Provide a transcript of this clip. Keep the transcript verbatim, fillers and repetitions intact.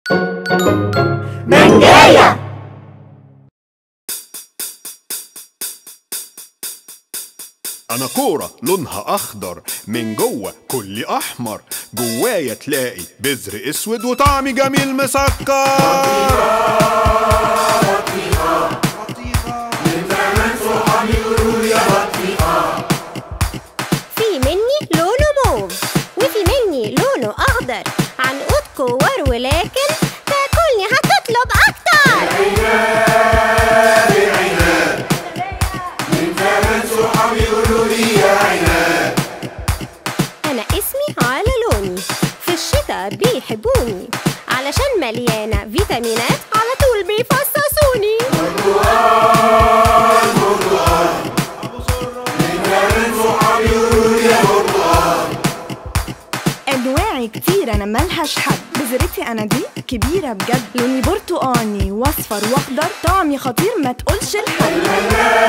منجاية. أنا كورة لونها أخضر، من جوه كلي أحمر، جوايا تلاقي بذر أسود وطعمي جميل مسكر. بطيخة بطيخة من زمان صحابي يقولوا يا بطيخة. في مني لونه موف وفي مني لونه أخضر، عنقود كور ولكن تاكلني هتطلب أكتر. عناب عناب من زمان صحابي يقولوا لي يا عناب. أنا اسمي على لوني، في الشتاء بيحبوني علشان مليانة فيتامينات، على طول بيفصصوني. برتقال برتقال من زمان صحابي يقولوا لي يا برتقال. أنواعي كتير أنا ملهاش حد، بذرتي أنا دي كبيرة بجد، لوني برتقاني وأصفر وأخضر، طعمي خطير ما تقولش لحد.